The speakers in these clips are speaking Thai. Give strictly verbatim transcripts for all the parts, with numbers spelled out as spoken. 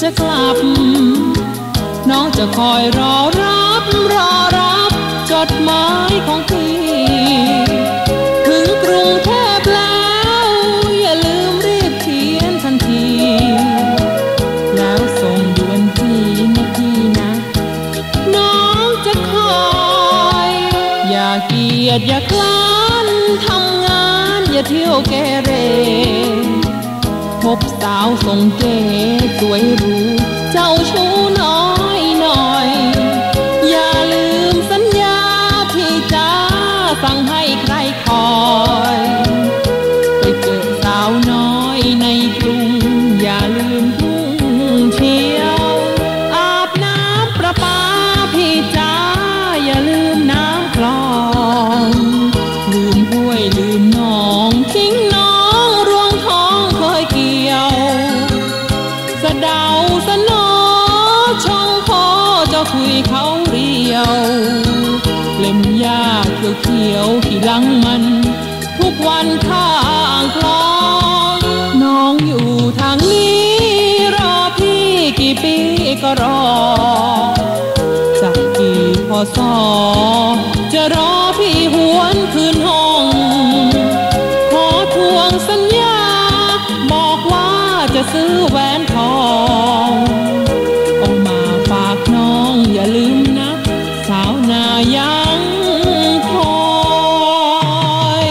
จะกลับน้องจะคอยรอรับรอรับจดหมายของพี่ถึงกรุงเทพแล้วอย่าลืมรีบเขียนทันทีแล้วส่งด่วนพี่นะพี่นะน้องจะคอยอย่าเกียจอย่าคลานทำงานอย่าเที่ยวเกเรพบสาวทรงเก๋สวยหรูเจ้าชู้น้อยหน่อยอย่าลืมสัญญาพี่จ้าสั่งให้ใครคอยไปเจอสาวน้อยในกรุงอย่าลืมทุ่งเชียวอาบน้ำประปาพี่จ้าอย่าลืมน้ำคลองลืมห้วยลืมหนองทิ้งน้องรวงทองเคยเกี่ยวสะเดาสะนอช่องคอเจ้าคุยเขาเรียวเล่มหญ้าเขียวเขียวที่หลังมันทุกวันข้างคลองน้องอยู่ทางนี้รอพี่กี่ปีก็รอจากกี่พศจะรอพี่หวนคืนห้องขอทวงสัญญาบอกว่าจะซื้อแหวนทองเอามาฝากน้องอย่าลืมนะสาวนายังคอย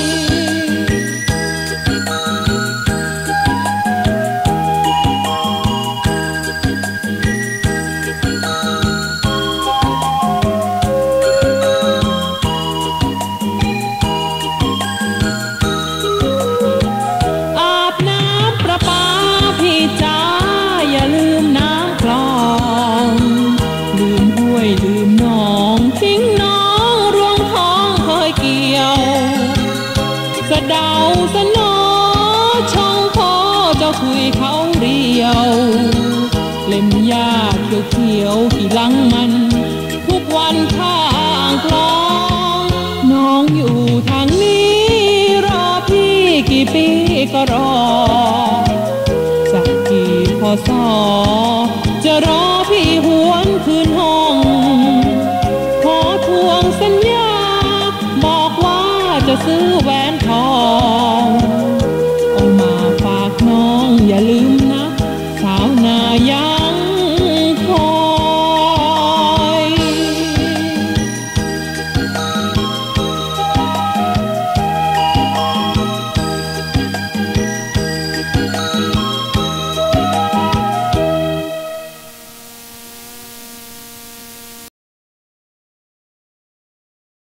อาบน้ำประปาพี่จ้าอย่าลืมน้ำคลองลืมห้วยลืมหนองทิ้งน้องรวงทองเคยเกี่ยวสะเดาสะนอช่องคอเจ้าคุยเขาเรียวเล่มหญ้าเขียวเขียวที่หลังมันทุกวันข้างคลองน้องอยู่ทางนี้รอพี่กี่ปีก็รอสักกี่พศจะรอพี่หวนคืนห้องขอทวงสัญญาบอกว่าจะซื้อแหวน